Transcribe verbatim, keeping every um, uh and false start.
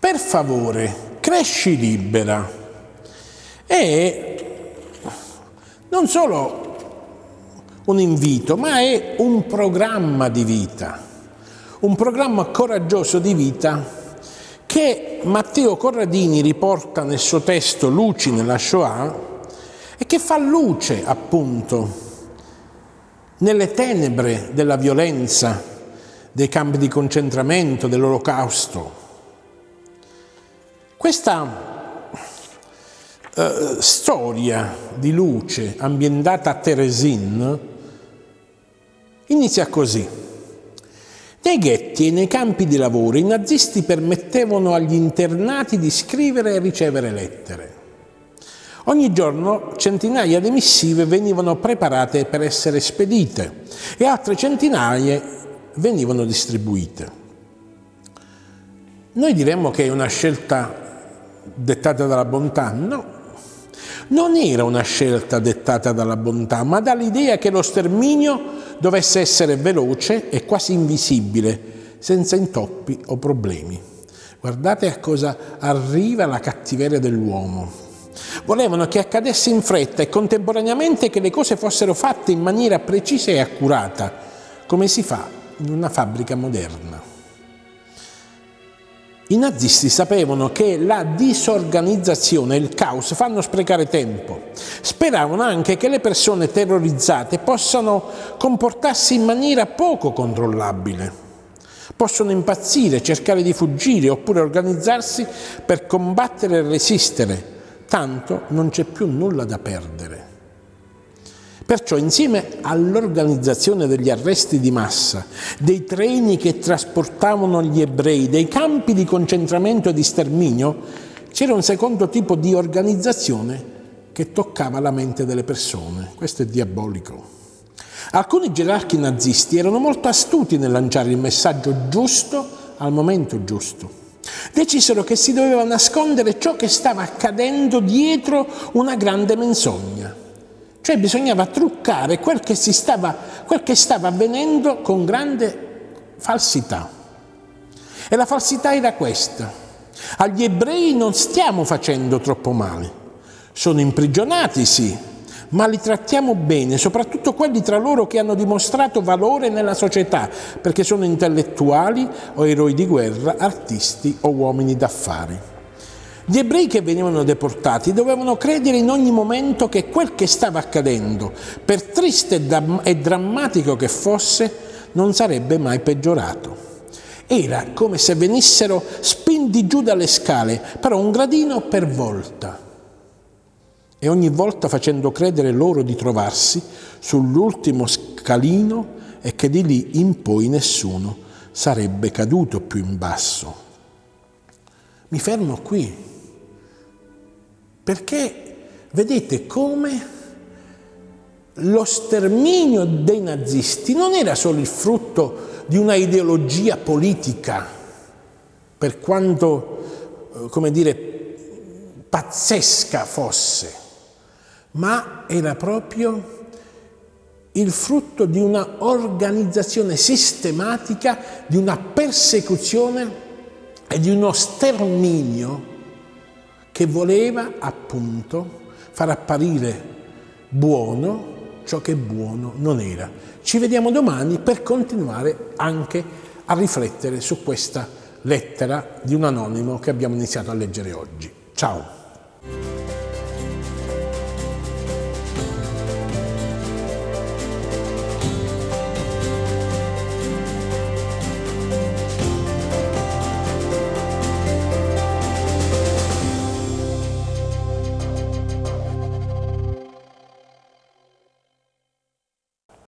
per favore, cresci libera. È non solo un invito, ma è un programma di vita, un programma coraggioso di vita che Matteo Corradini riporta nel suo testo Luci nella Shoah e che fa luce, appunto, nelle tenebre della violenza, dei campi di concentramento, dell'Olocausto. Questa eh, storia di luce ambientata a Terezin inizia così. Nei ghetti e nei campi di lavoro i nazisti permettevano agli internati di scrivere e ricevere lettere. Ogni giorno centinaia di missive venivano preparate per essere spedite e altre centinaia venivano distribuite. Noi diremmo che è una scelta dettata dalla bontà. No, non era una scelta dettata dalla bontà, ma dall'idea che lo sterminio dovesse essere veloce e quasi invisibile, senza intoppi o problemi. Guardate a cosa arriva la cattiveria dell'uomo. Volevano che accadesse in fretta e contemporaneamente che le cose fossero fatte in maniera precisa e accurata, come si fa in una fabbrica moderna. I nazisti sapevano che la disorganizzazione e il caos fanno sprecare tempo. Speravano anche che le persone terrorizzate possano comportarsi in maniera poco controllabile. Possono impazzire, cercare di fuggire oppure organizzarsi per combattere e resistere. Tanto non c'è più nulla da perdere. Perciò, insieme all'organizzazione degli arresti di massa, dei treni che trasportavano gli ebrei, dei campi di concentramento e di sterminio, c'era un secondo tipo di organizzazione che toccava la mente delle persone. Questo è diabolico. Alcuni gerarchi nazisti erano molto astuti nel lanciare il messaggio giusto al momento giusto. Decisero che si doveva nascondere ciò che stava accadendo dietro una grande menzogna. Cioè bisognava truccare quel che, si stava, quel che stava avvenendo con grande falsità. E la falsità era questa. Agli ebrei non stiamo facendo troppo male. Sono imprigionati, sì, ma li trattiamo bene, soprattutto quelli tra loro che hanno dimostrato valore nella società, perché sono intellettuali o eroi di guerra, artisti o uomini d'affari. Gli ebrei che venivano deportati dovevano credere in ogni momento che quel che stava accadendo, per triste e drammatico che fosse, non sarebbe mai peggiorato. Era come se venissero spinti giù dalle scale, però un gradino per volta. E ogni volta facendo credere loro di trovarsi sull'ultimo scalino e che di lì in poi nessuno sarebbe caduto più in basso. Mi fermo qui. Perché vedete come lo sterminio dei nazisti non era solo il frutto di una ideologia politica, per quanto, come dire, pazzesca fosse, ma era proprio il frutto di una organizzazione sistematica, di una persecuzione e di uno sterminio che voleva appunto far apparire buono ciò che buono non era. Ci vediamo domani per continuare anche a riflettere su questa lettera di un anonimo che abbiamo iniziato a leggere oggi. Ciao!